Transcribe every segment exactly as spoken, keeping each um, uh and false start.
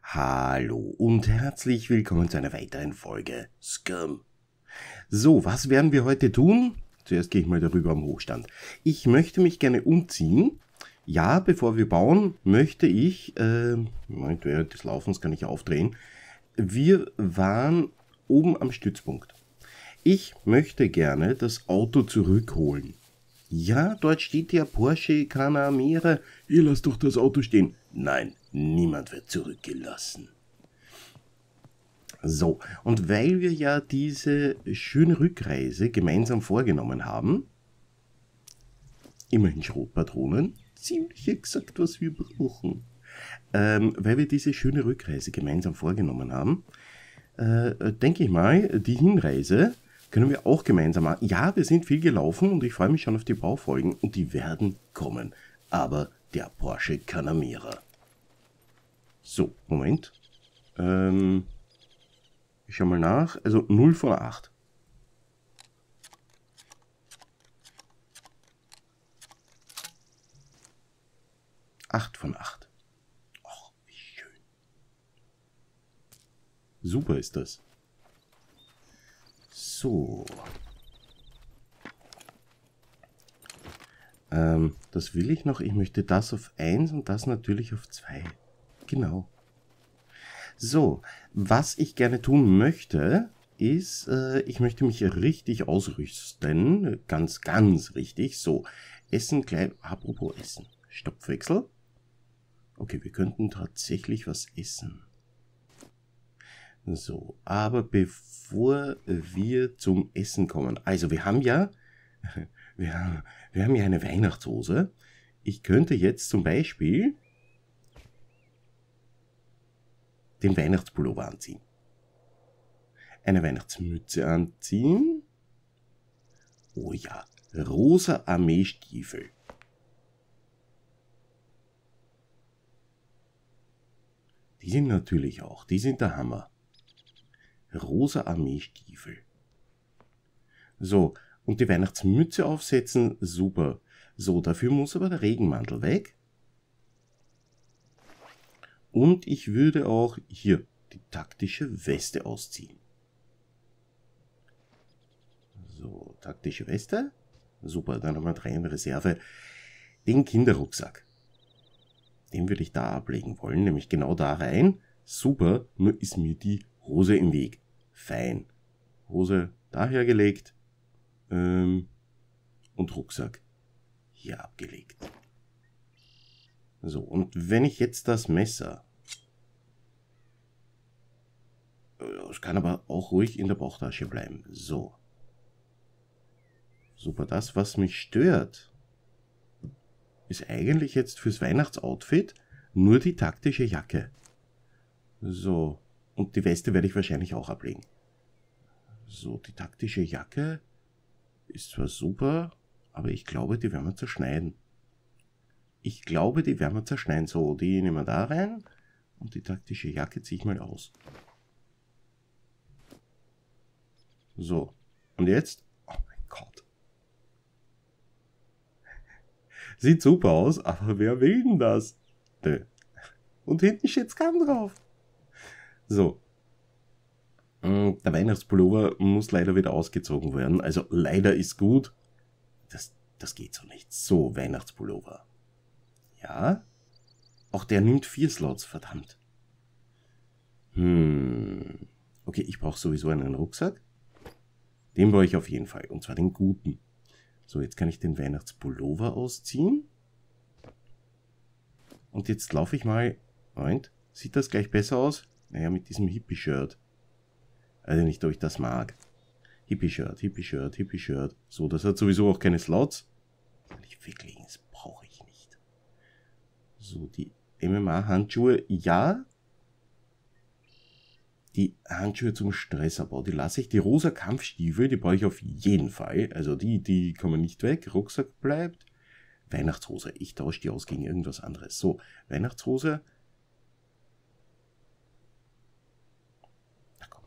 Hallo und herzlich willkommen zu einer weiteren Folge Scum. So, was werden wir heute tun? Zuerst gehe ich mal darüber am Hochstand. Ich möchte mich gerne umziehen. Ja, bevor wir bauen, möchte ich, äh, Moment, während des Laufens kann ich aufdrehen. Wir waren oben am Stützpunkt. Ich möchte gerne das Auto zurückholen. Ja, dort steht der Porsche Panamera. Ihr lasst doch das Auto stehen. Nein, niemand wird zurückgelassen. So, und weil wir ja diese schöne Rückreise gemeinsam vorgenommen haben, immerhin Schrotpatronen, ziemlich exakt, was wir brauchen, ähm, weil wir diese schöne Rückreise gemeinsam vorgenommen haben, äh, denke ich mal, die Hinreise können wir auch gemeinsam machen. Ja, wir sind viel gelaufen und ich freue mich schon auf die Baufolgen und die werden kommen. Aber der Porsche Panamera. So, Moment. Ähm, ich schau mal nach. Also null von acht. acht von acht. Och, wie schön. Super ist das. So. Ähm, das will ich noch. Ich möchte das auf eins und das natürlich auf zwei. Genau. So, was ich gerne tun möchte, ist, äh, ich möchte mich richtig ausrüsten. Ganz, ganz richtig. So, Essen, gleich, apropos Essen. Stoppwechsel. Okay, wir könnten tatsächlich was essen. So, aber bevor wir zum Essen kommen, also wir haben ja, wir haben, wir haben ja eine Weihnachtshose. Ich könnte jetzt zum Beispiel den Weihnachtspullover anziehen, eine Weihnachtsmütze anziehen. Oh ja, rosa Armeestiefel. Die sind natürlich auch, die sind der Hammer. Rosa Armeestiefel. So, und die Weihnachtsmütze aufsetzen, super. So, dafür muss aber der Regenmantel weg. Und ich würde auch hier die taktische Weste ausziehen. So, taktische Weste. Super, dann haben wir drei in Reserve. Den Kinderrucksack. Den würde ich da ablegen wollen, nämlich genau da rein. Super, nur ist mir die Hose im Weg. Fein. Hose daher gelegt. Ähm, und Rucksack hier abgelegt. So, und wenn ich jetzt das Messer... Es kann aber auch ruhig in der Bauchtasche bleiben. So. Super, das, was mich stört, ist eigentlich jetzt fürs Weihnachtsoutfit nur die taktische Jacke. So. Und die Weste werde ich wahrscheinlich auch ablegen. So, die taktische Jacke ist zwar super, aber ich glaube, die werden wir zerschneiden. Ich glaube, die werden wir zerschneiden. So, die nehmen wir da rein und die taktische Jacke ziehe ich mal aus. So, und jetzt? Oh mein Gott. Sieht super aus, aber wer will denn das? Und hinten steht Scum drauf. So. Der Weihnachtspullover muss leider wieder ausgezogen werden. Also leider ist gut. Das, das geht so nicht. So, Weihnachtspullover. Ja. Auch der nimmt vier Slots, verdammt. Hm. Okay, ich brauche sowieso einen Rucksack. Den brauche ich auf jeden Fall. Und zwar den guten. So, jetzt kann ich den Weihnachtspullover ausziehen. Und jetzt laufe ich mal... Moment, sieht das gleich besser aus? Naja, mit diesem Hippie-Shirt. Also nicht, ob ich das mag. Hippie-Shirt, Hippie-Shirt, Hippie-Shirt. So, das hat sowieso auch keine Slots. Kann ich weglegen, das brauche ich nicht. So, die M M A-Handschuhe, ja. Die Handschuhe zum Stressabbau, die lasse ich. Die rosa Kampfstiefel, die brauche ich auf jeden Fall. Also die, die kommen nicht weg. Rucksack bleibt. Weihnachtshose, ich tausche die aus gegen irgendwas anderes. So, Weihnachtshose. Na komm.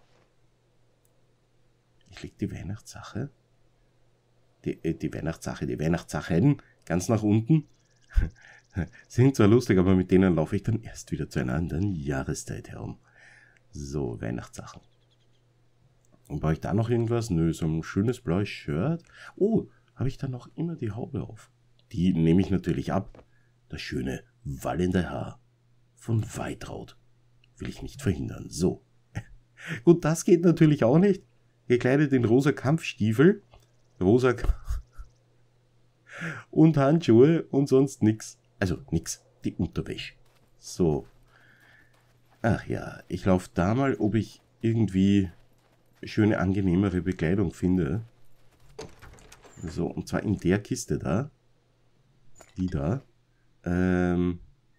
Ich lege die Weihnachtssache. Die, äh, die Weihnachtssache, die Weihnachtssachen ganz nach unten. Sind zwar lustig, aber mit denen laufe ich dann erst wieder zu einer anderen Jahreszeit herum. So, Weihnachtssachen. Und brauche ich da noch irgendwas? Nö, so ein schönes blaues Shirt. Oh, habe ich da noch immer die Haube auf? Die nehme ich natürlich ab. Das schöne wallende Haar von Waltraud. Will ich nicht verhindern. So. Gut, das geht natürlich auch nicht. Gekleidet in rosa Kampfstiefel. Rosa K und Handschuhe und sonst nix. Also nix. Die Unterwäsche. So. Ach ja, ich laufe da mal, ob ich irgendwie schöne, angenehmere Bekleidung finde. So, und zwar in der Kiste da. Die da. Ähm,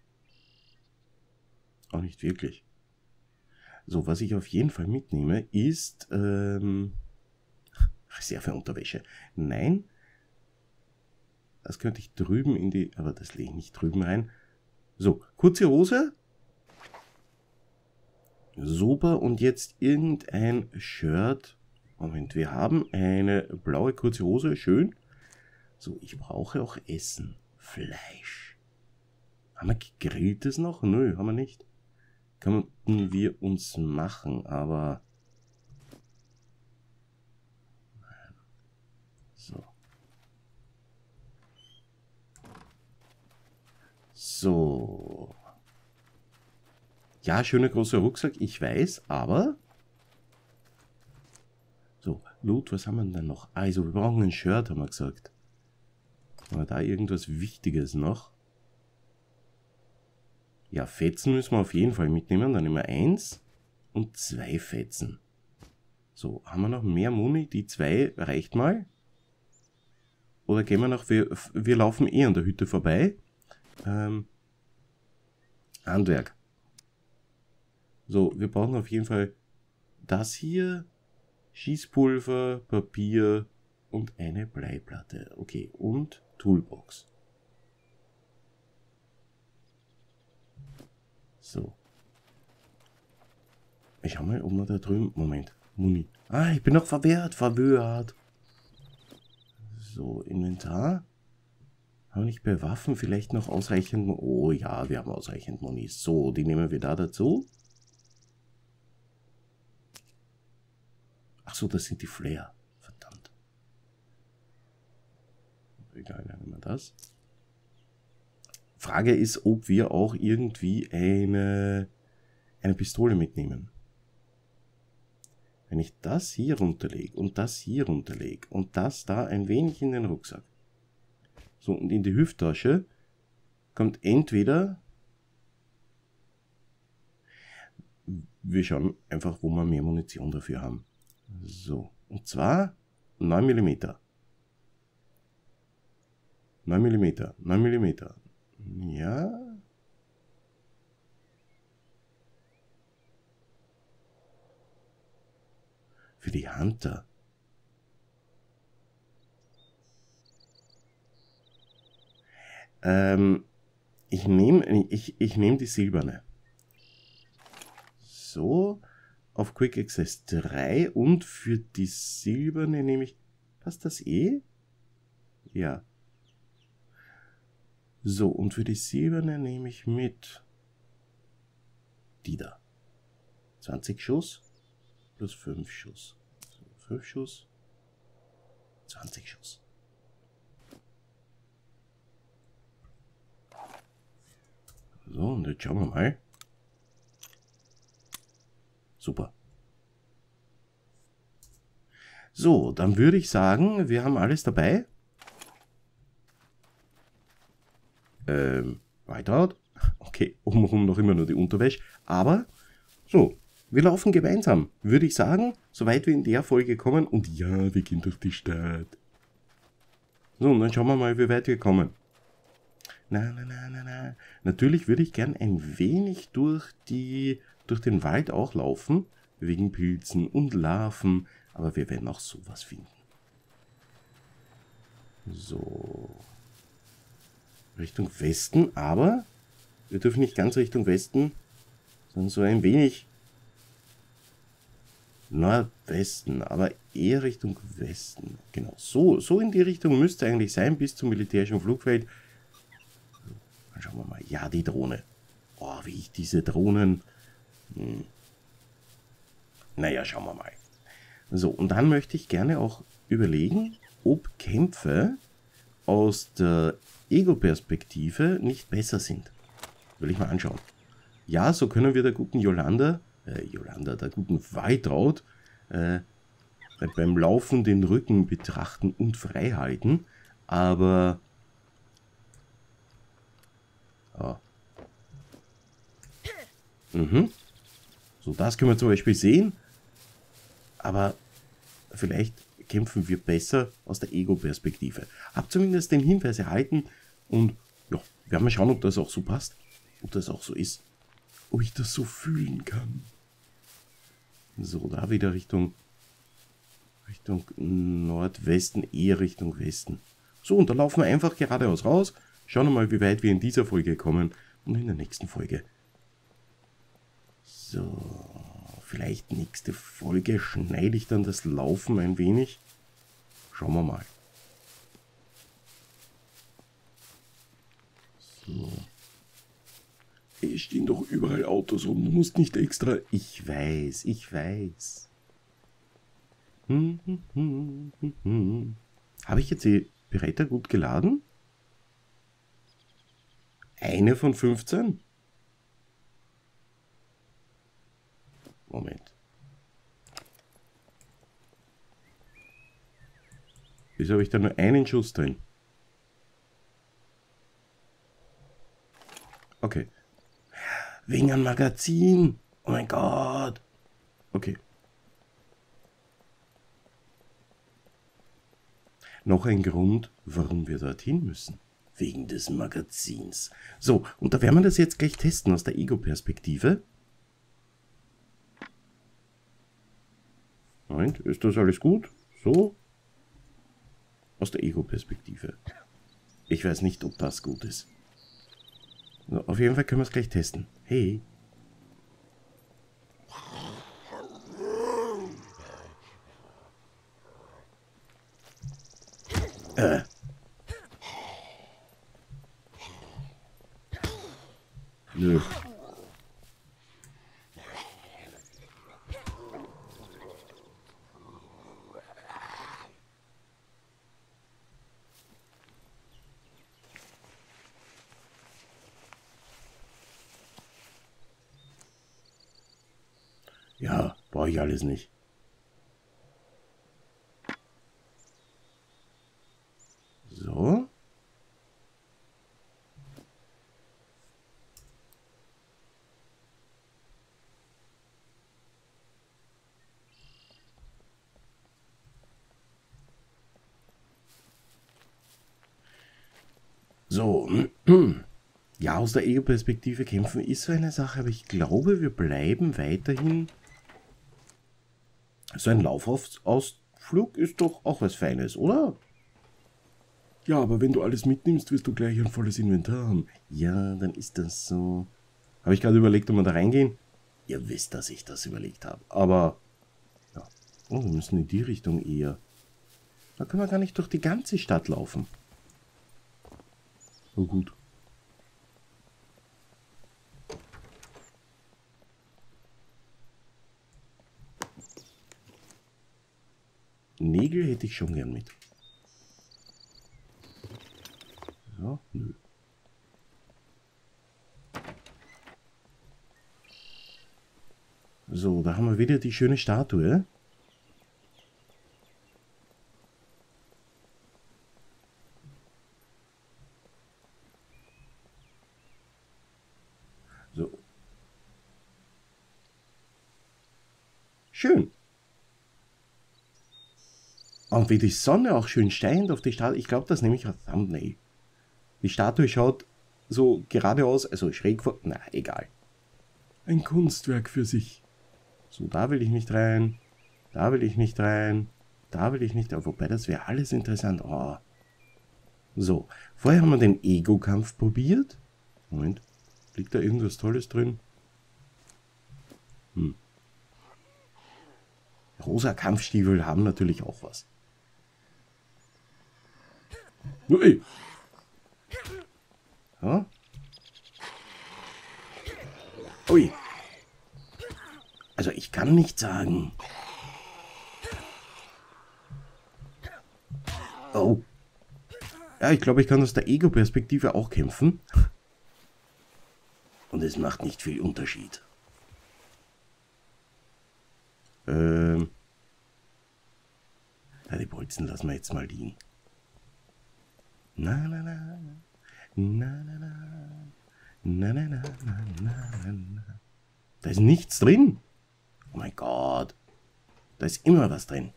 auch nicht wirklich. So, was ich auf jeden Fall mitnehme, ist ähm, Reserveunterwäsche. Nein, das könnte ich drüben in die... Aber das lege ich nicht drüben rein. So, kurze Hose. Super, und jetzt irgendein Shirt. Moment, wir haben eine blaue kurze Hose, schön. So, ich brauche auch Essen. Fleisch. Haben wir gegrilltes noch? Nö, haben wir nicht. Könnten wir uns machen, aber... So. So. Ja, schöner großer Rucksack, ich weiß, aber... So, Loot, was haben wir denn noch? Also, wir brauchen ein Shirt, haben wir gesagt. Haben wir da irgendwas Wichtiges noch? Ja, Fetzen müssen wir auf jeden Fall mitnehmen. Dann nehmen wir eins und zwei Fetzen. So, haben wir noch mehr Muni? Die zwei reicht mal. Oder gehen wir noch... Wir, wir laufen eh an der Hütte vorbei. Ähm, Handwerk. So, wir brauchen auf jeden Fall das hier, Schießpulver, Papier und eine Bleiplatte. Okay, und Toolbox. So. Ich schau mal, ob wir da drüben... Moment, Muni. Ah, ich bin noch verwirrt, verwirrt. So, Inventar. Haben wir nicht bei Waffen vielleicht noch ausreichend... Oh ja, wir haben ausreichend Muni. So, die nehmen wir da dazu. Ach so, das sind die Flare. Verdammt. Egal, dann nehmen wir das. Frage ist, ob wir auch irgendwie eine, eine Pistole mitnehmen. Wenn ich das hier runterlege und das hier runterlege und das da ein wenig in den Rucksack. So, und in die Hüfttasche kommt entweder... Wir schauen einfach, wo wir mehr Munition dafür haben. So, und zwar neun Millimeter. neun Millimeter, neun Millimeter. Ja. Für die Hunter. Ähm, ich nehme ich, ich nehm die silberne. So. Auf Quick Access drei und für die silberne nehme ich... Passt das eh? Ja. So, und für die silberne nehme ich mit die da. zwanzig Schuss plus fünf Schuss. So, fünf Schuss, zwanzig Schuss. So, und jetzt schauen wir mal. Super. So, dann würde ich sagen, wir haben alles dabei. Ähm, Whiteout. Okay, obenrum noch immer nur die Unterwäsche. Aber, so, wir laufen gemeinsam, würde ich sagen, soweit wir in der Folge kommen. Und ja, wir gehen durch die Stadt. So, und dann schauen wir mal, wie weit wir kommen. Na, na, na, na, na. Natürlich würde ich gern ein wenig durch die... durch den Wald auch laufen, wegen Pilzen und Larven, aber wir werden auch sowas finden. So. Richtung Westen, aber wir dürfen nicht ganz Richtung Westen, sondern so ein wenig Nordwesten, aber eher Richtung Westen. Genau, so, so in die Richtung müsste eigentlich sein, bis zum militärischen Flugfeld. Dann schauen wir mal. Ja, die Drohne. Oh, wie ich diese Drohnen... Hm. Naja, schauen wir mal. So, und dann möchte ich gerne auch überlegen, ob Kämpfe aus der Ego-Perspektive nicht besser sind. Will ich mal anschauen. Ja, so können wir der guten Yolanda, äh, Yolanda, der guten Waltraud, äh, beim Laufen den Rücken betrachten und frei halten, aber ja. Mhm. So, das können wir zum Beispiel sehen, aber vielleicht kämpfen wir besser aus der Ego-Perspektive. Hab zumindest den Hinweis erhalten und ja, wir werden mal schauen, ob das auch so passt, ob das auch so ist, ob ich das so fühlen kann. So, da wieder Richtung Richtung Nordwesten, eher Richtung Westen. So, und da laufen wir einfach geradeaus raus. Schauen wir mal, wie weit wir in dieser Folge kommen und in der nächsten Folge. So, vielleicht nächste Folge schneide ich dann das Laufen ein wenig. Schauen wir mal. So. Es stehen doch überall Autos rum, du musst nicht extra... Ich weiß, ich weiß. Hm, hm, hm, hm, hm. Habe ich jetzt die Beretta gut geladen? Eine von fünfzehn? Moment. Wieso habe ich da nur einen Schuss drin? Okay. Wegen einem Magazin. Oh mein Gott. Okay. Noch ein Grund, warum wir dorthin müssen. Wegen des Magazins. So, und da werden wir das jetzt gleich testen aus der Ego-Perspektive. Moment, ist das alles gut? So. Aus der Ego-Perspektive. Ich weiß nicht, ob das gut ist. So, auf jeden Fall können wir es gleich testen. Hey. Äh. Nö. Ja, brauche ich alles nicht. So. So. Ja, aus der Ego-Perspektive kämpfen ist so eine Sache, aber ich glaube, wir bleiben weiterhin... So ein Laufausflug ist doch auch was Feines, oder? Ja, aber wenn du alles mitnimmst, wirst du gleich ein volles Inventar haben. Ja, dann ist das so. Habe ich gerade überlegt, ob wir da reingehen? Ihr wisst, dass ich das überlegt habe. Aber, ja. Oh, wir müssen in die Richtung eher. Da können wir gar nicht durch die ganze Stadt laufen. Oh gut. Nägel hätte ich schon gern mit. Ja, nö. So, da haben wir wieder die schöne Statue. So. Schön. Und wie die Sonne auch schön scheint auf die Statue. Ich glaube, das nehme ich als Thumbnail. Die Statue schaut so geradeaus, also schräg vor... Na, egal. Ein Kunstwerk für sich. So, da will ich nicht rein. Da will ich nicht rein. Da will ich nicht rein. Wobei, das wäre alles interessant. Oh. So, vorher haben wir den Ego-Kampf probiert. Moment, liegt da irgendwas Tolles drin? Hm. Rosa Kampfstiefel haben natürlich auch was. Ui. Ja. Ui. Also ich kann nicht sagen. Oh. Ja, ich glaube, ich kann aus der Ego-Perspektive auch kämpfen. Und es macht nicht viel Unterschied. Ähm. Ja, die Bolzen lassen wir jetzt mal liegen. Na, na, na. Na, na, na. Na, na, na, na, na, na. Da ist nichts drin. Oh mein Gott. Da ist immer was drin.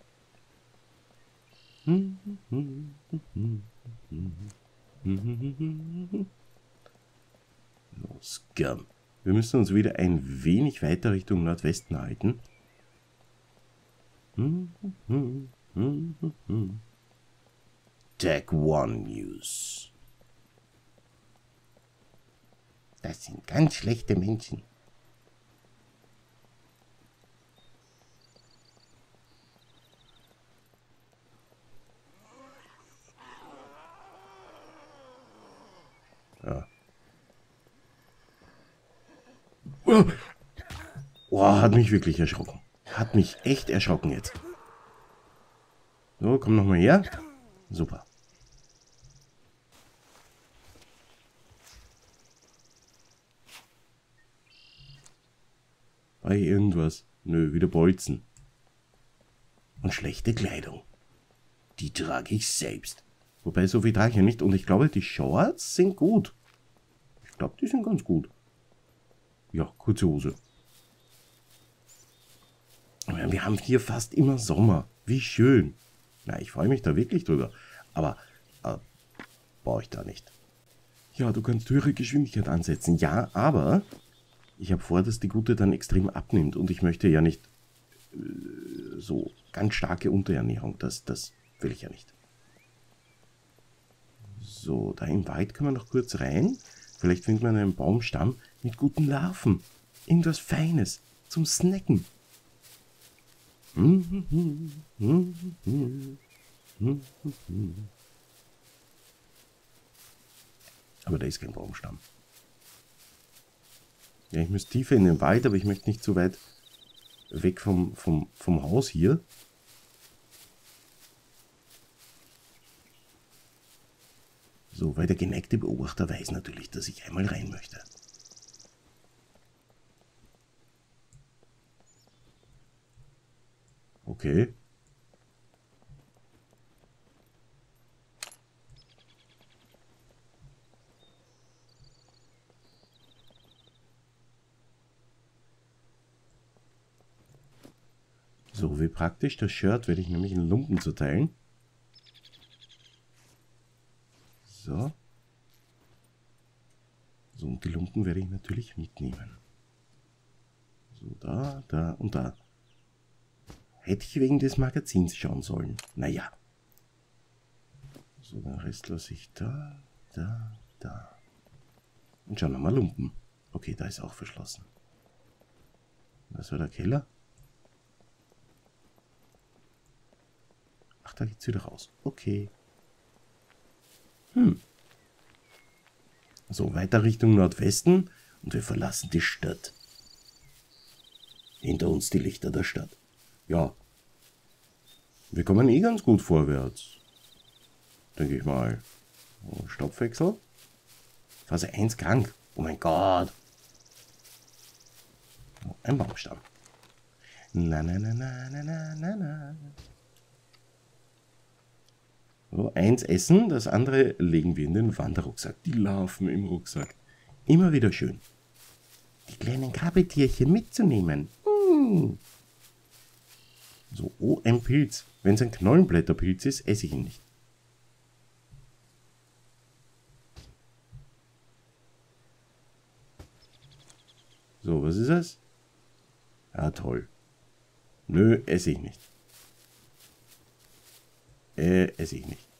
Los, gern. Wir müssen uns wieder ein wenig weiter Richtung Nordwesten halten. Tag One News. Das sind ganz schlechte Menschen. Ja. Oh, hat mich wirklich erschrocken. Hat mich echt erschrocken jetzt. So, komm nochmal her. Super. Bei irgendwas. Nö, wieder Bolzen. Und schlechte Kleidung. Die trage ich selbst. Wobei, so viel trage ich ja nicht. Und ich glaube, die Shorts sind gut. Ich glaube, die sind ganz gut. Ja, kurze Hose. Wir haben hier fast immer Sommer. Wie schön. Na, ich freue mich da wirklich drüber. Aber, äh, brauche ich da nicht. Ja, du kannst höhere Geschwindigkeit ansetzen. Ja, aber ich habe vor, dass die Gute dann extrem abnimmt. Und ich möchte ja nicht äh, so ganz starke Unterernährung. Das, das will ich ja nicht. So, da im Wald können wir noch kurz rein. Vielleicht findet man einen Baumstamm mit guten Larven. Irgendwas Feines zum Snacken. Aber da ist kein Baumstamm. Ja, ich müsste tiefer in den Wald, aber ich möchte nicht so weit weg vom, vom, vom Haus hier. So, weil der geneigte Beobachter weiß natürlich, dass ich einmal rein möchte. Okay. So, wie praktisch. Das Shirt werde ich nämlich in Lumpen zerteilen. So. So, und die Lumpen werde ich natürlich mitnehmen. So, da, da und da. Hätte ich wegen des Magazins schauen sollen. Naja. So, den Rest lasse ich da, da, da. Und schauen wir mal Lumpen. Okay, da ist auch verschlossen. Das war der Keller. Ach, da geht's wieder raus. Okay. Hm. So, weiter Richtung Nordwesten und wir verlassen die Stadt. Hinter uns die Lichter der Stadt. Ja. Wir kommen eh ganz gut vorwärts. Denke ich mal. Oh, Stoffwechsel. Phase eins krank. Oh mein Gott. Oh, ein Baumstamm. Na, na, na, na, na, na, na, na. So, eins essen, das andere legen wir in den Wanderrucksack. Die Larven im Rucksack. Immer wieder schön. Die kleinen Krabbeltierchen mitzunehmen. Hm. So, oh, ein Pilz. Wenn es ein Knollenblätterpilz ist, esse ich ihn nicht. So, was ist das? Ja, toll. Nö, esse ich nicht. Äh, esse ich nicht.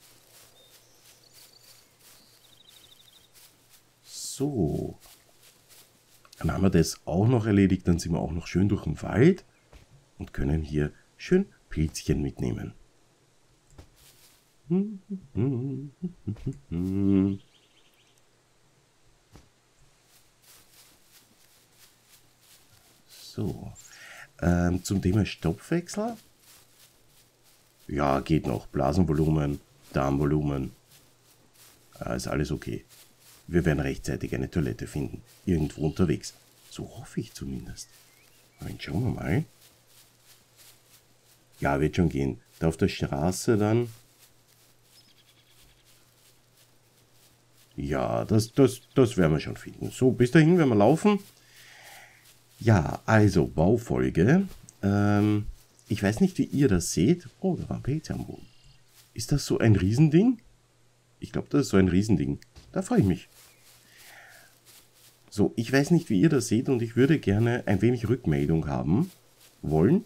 So. Dann haben wir das auch noch erledigt. Dann sind wir auch noch schön durch den Wald und können hier schön Pilzchen mitnehmen. So. Ähm, zum Thema Stoffwechsel. Ja, geht noch. Blasenvolumen, Darmvolumen. Äh, ist alles okay. Wir werden rechtzeitig eine Toilette finden. Irgendwo unterwegs. So hoffe ich zumindest. Dann schauen wir mal. Ja, wird schon gehen. Da auf der Straße dann. Ja, das, das, das werden wir schon finden. So, bis dahin werden wir laufen. Ja, also Baufolge. Ähm, ich weiß nicht, wie ihr das seht. Oh, da war ein Pilz am Boden. Ist das so ein Riesending? Ich glaube, das ist so ein Riesending. Da freue ich mich. So, ich weiß nicht, wie ihr das seht und ich würde gerne ein wenig Rückmeldung haben wollen.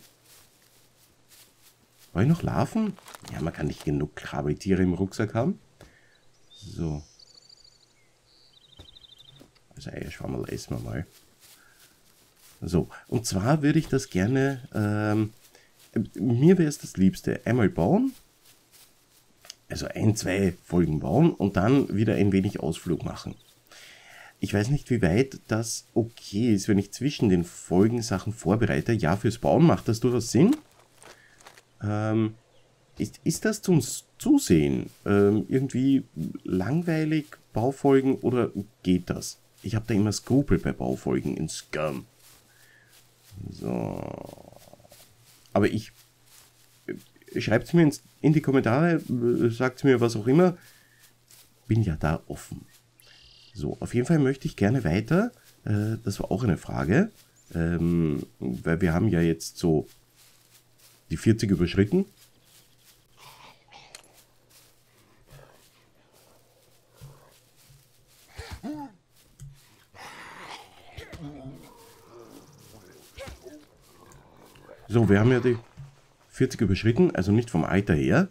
Wollen noch Larven? Ja, man kann nicht genug Krabbeltiere im Rucksack haben. So. Also Eierschwammerl essen wir mal. So, und zwar würde ich das gerne, ähm, mir wäre es das Liebste, einmal bauen, also ein, zwei Folgen bauen und dann wieder ein wenig Ausflug machen. Ich weiß nicht, wie weit das okay ist, wenn ich zwischen den Folgen Sachen vorbereite. Ja, fürs Bauen macht das durchaus Sinn. Ähm, ist, ist das zum Zusehen ähm, irgendwie langweilig, Baufolgen, oder geht das? Ich habe da immer Skrupel bei Baufolgen in Scum. So. Aber ich... Schreibt es mir ins, in die Kommentare, sagt mir was auch immer. Bin ja da offen. So, auf jeden Fall möchte ich gerne weiter. Äh, das war auch eine Frage. Ähm, weil wir haben ja jetzt so die vierzig überschritten. So, wir haben ja die vierzig überschritten, also nicht vom Alter her,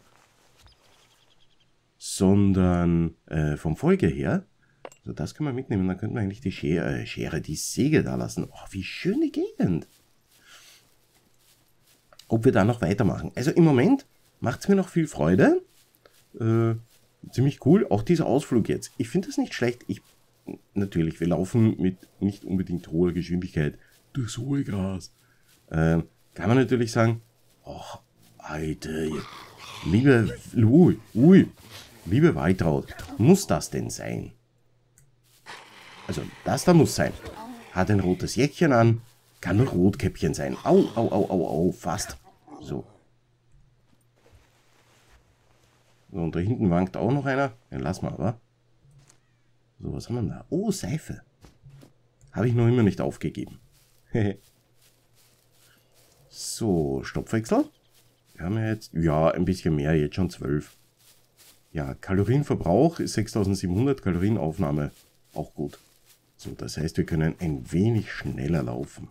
sondern äh, vom Folge her. So, das können wir mitnehmen, dann könnten wir eigentlich die Schere, äh, Schere, die Säge da lassen. Oh, wie schön die Gegend. Ob wir da noch weitermachen. Also im Moment macht es mir noch viel Freude. Äh, ziemlich cool, auch dieser Ausflug jetzt. Ich finde das nicht schlecht. Ich, natürlich, wir laufen mit nicht unbedingt hoher Geschwindigkeit durchs hohe Gras. Äh, kann man natürlich sagen, ach, Alter, liebe, ui, ui, liebe Waltraud, muss das denn sein? Also, das da muss sein. Hat ein rotes Jäckchen an, kann nur Rotkäppchen sein. Au, au, au, au, au, fast. So. So, und da hinten wankt auch noch einer. Den lassen wir aber. So, was haben wir da? Oh, Seife. Habe ich noch immer nicht aufgegeben. So, Stoffwechsel. Wir haben ja jetzt, ja, ein bisschen mehr, jetzt schon zwölf. Ja, Kalorienverbrauch ist sechstausendsiebenhundert, Kalorienaufnahme auch gut. So, das heißt, wir können ein wenig schneller laufen.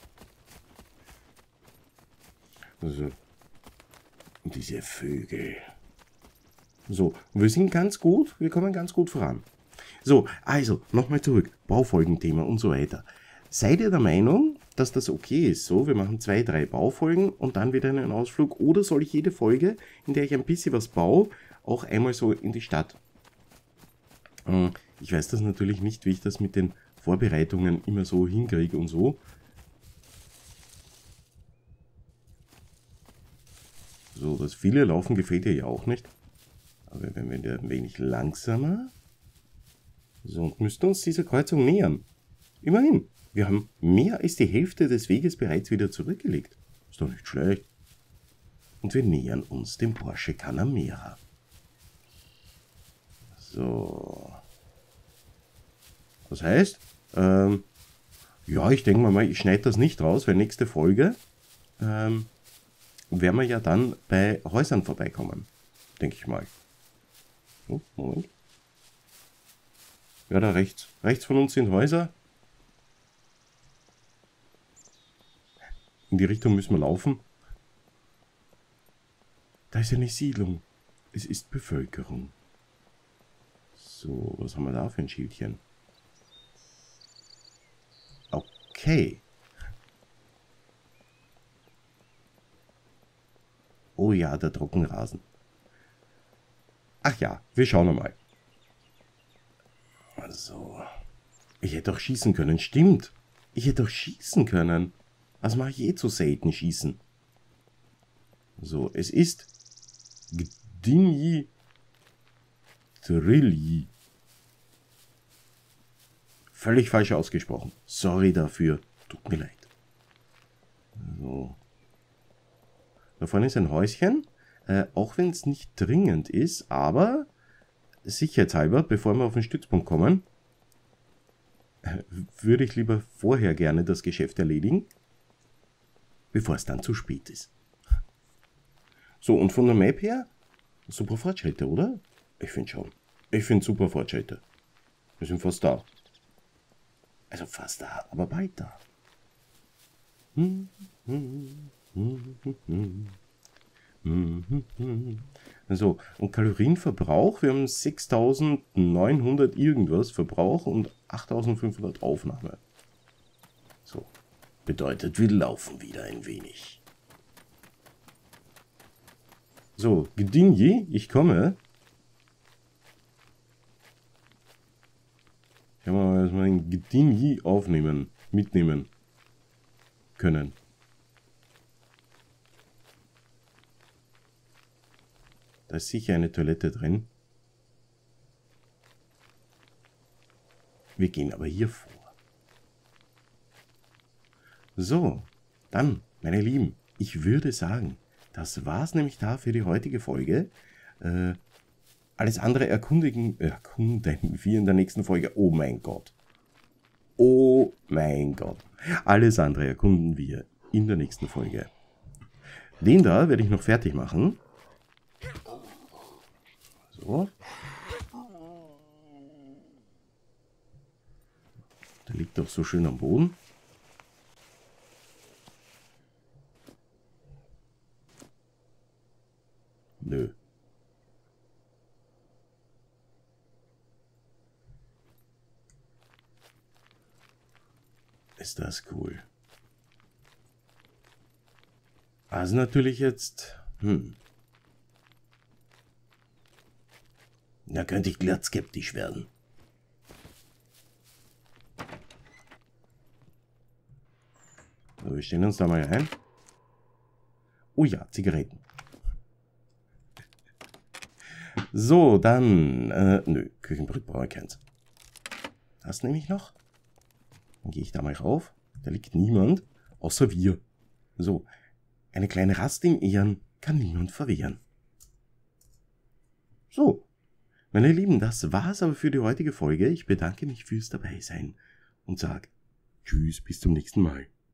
Also, und diese Vögel. So, wir sind ganz gut, wir kommen ganz gut voran. So, also, nochmal zurück, Baufolgenthema und so weiter. Seid ihr der Meinung, dass das okay ist? So, wir machen zwei, drei Baufolgen und dann wieder einen Ausflug. Oder soll ich jede Folge, in der ich ein bisschen was baue, auch einmal so in die Stadt? Ich weiß das natürlich nicht, wie ich das mit den Vorbereitungen immer so hinkriege und so. So, das viele Laufen gefällt dir ja auch nicht. Aber wenn wir ein wenig langsamer. So, und müssten uns dieser Kreuzung nähern. Immerhin. Wir haben mehr als die Hälfte des Weges bereits wieder zurückgelegt. Ist doch nicht schlecht. Und wir nähern uns dem Porsche Panamera. So. Das heißt, ähm, ja, ich denke mal, ich schneide das nicht raus, weil nächste Folge ähm, werden wir ja dann bei Häusern vorbeikommen. Denke ich mal. Oh, Moment. Ja, da rechts. Rechts von uns sind Häuser. In die Richtung müssen wir laufen. Da ist eine Siedlung. Es ist Bevölkerung. So, was haben wir da für ein Schildchen? Okay. Oh ja, der Trockenrasen. Ach ja, wir schauen mal. Also, ich hätte auch schießen können. Stimmt. Ich hätte auch schießen können. Was mache ich eh zu selten schießen? So, es ist Gdinji Trilli. Völlig falsch ausgesprochen. Sorry dafür. Tut mir leid. So. Da vorne ist ein Häuschen. Äh, auch wenn es nicht dringend ist, aber sicherheitshalber, bevor wir auf den Stützpunkt kommen, äh, würde ich lieber vorher gerne das Geschäft erledigen, bevor es dann zu spät ist. So, und von der Map her, super Fortschritte, oder? Ich finde schon. Ich finde super Fortschritte. Wir sind fast da. Also fast da, aber bald da. So, und Kalorienverbrauch, wir haben sechstausendneunhundert irgendwas Verbrauch und achttausendfünfhundert Aufnahme. So, bedeutet, wir laufen wieder ein wenig. So, Gdinji, ich komme. Ich habe mal erstmal ein Gdinji aufnehmen, mitnehmen können. Da ist sicher eine Toilette drin. Wir gehen aber hier vor. So, dann, meine Lieben, ich würde sagen, das war's nämlich da für die heutige Folge. Äh, alles andere erkundigen, erkunden wir in der nächsten Folge. Oh mein Gott. Oh mein Gott. Alles andere erkunden wir in der nächsten Folge. Den da werde ich noch fertig machen. So. Der liegt doch so schön am Boden. Nö. Ist das cool. Also natürlich jetzt... Hm. Da könnte ich glatt skeptisch werden. So, wir stellen uns da mal ein. Oh ja, Zigaretten. So, dann... Äh, nö, Küchenbrett brauche ich keins. Das nehme ich noch. Dann gehe ich da mal rauf. Da liegt niemand, außer wir. So, eine kleine Rast in Ehren kann niemand verwehren. So, meine Lieben, das war's aber für die heutige Folge. Ich bedanke mich fürs Dabeisein und sage Tschüss, bis zum nächsten Mal.